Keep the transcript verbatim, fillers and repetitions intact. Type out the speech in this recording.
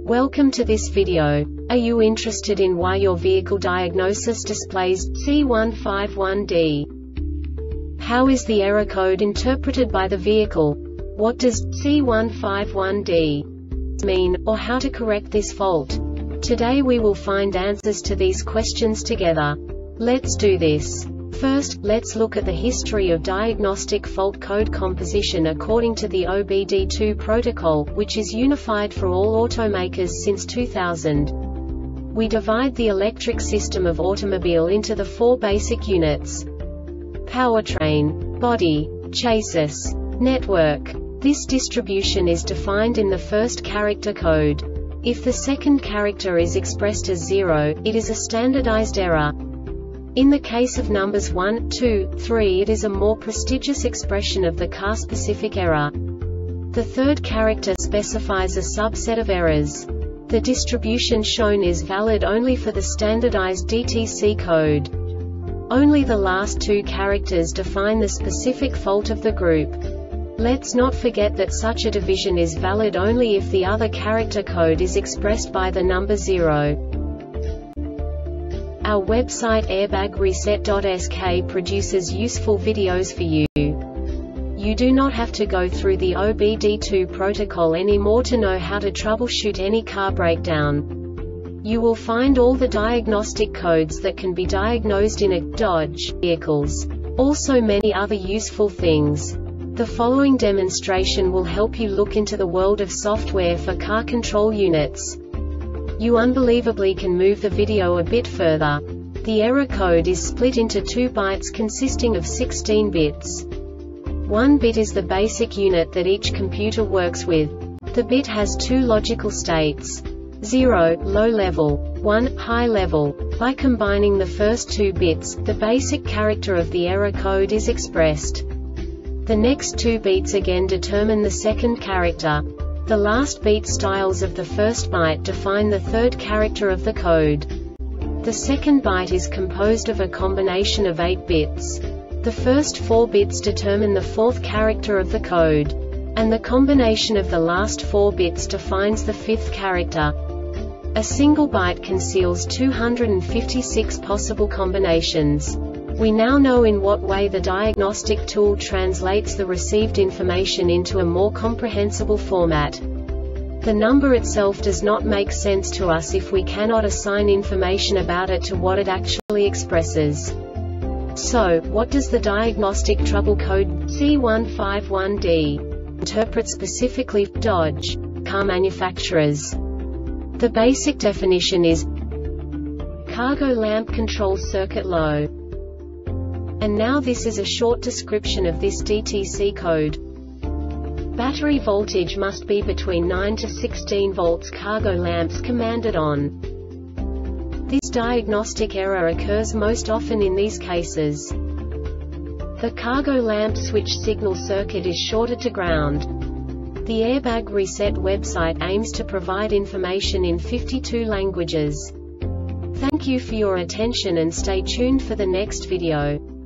Welcome to this video. Are you interested in why your vehicle diagnosis displays C one five one D? How is the error code interpreted by the vehicle? What does C one five one D mean, or how to correct this fault? Today we will find answers to these questions together. Let's do this. First, let's look at the history of diagnostic fault code composition according to the O B D two protocol, which is unified for all automakers since two thousand. We divide the electric system of automobile into the four basic units: powertrain, body, chassis, network. This distribution is defined in the first character code. If the second character is expressed as zero, it is a standardized error. In the case of numbers one, two, three, it is a more prestigious expression of the car-specific error. The third character specifies a subset of errors. The distribution shown is valid only for the standardized D T C code. Only the last two characters define the specific fault of the group. Let's not forget that such a division is valid only if the other character code is expressed by the number zero. Our website airbag reset dot S K produces useful videos for you. You do not have to go through the O B D two protocol anymore to know how to troubleshoot any car breakdown. You will find all the diagnostic codes that can be diagnosed in a Dodge vehicles. Also many other useful things. The following demonstration will help you look into the world of software for car control units. You unbelievably can move the video a bit further. The error code is split into two bytes consisting of sixteen bits. One bit is the basic unit that each computer works with. The bit has two logical states: zero, low level, one, high level. By combining the first two bits, the basic character of the error code is expressed. The next two beats again determine the second character. The last beat styles of the first byte define the third character of the code. The second byte is composed of a combination of eight bits. The first four bits determine the fourth character of the code. And the combination of the last four bits defines the fifth character. A single byte conceals two hundred fifty-six possible combinations. We now know in what way the diagnostic tool translates the received information into a more comprehensible format. The number itself does not make sense to us if we cannot assign information about it to what it actually expresses. So, what does the diagnostic trouble code C one five one D interpret specifically for Dodge car manufacturers? The basic definition is cargo lamp control circuit low. And now this is a short description of this D T C code. Battery voltage must be between nine to sixteen volts. Cargo lamps commanded on. This diagnostic error occurs most often in these cases. The cargo lamp switch signal circuit is shorted to ground. The Airbag Reset website aims to provide information in fifty-two languages. Thank you for your attention and stay tuned for the next video.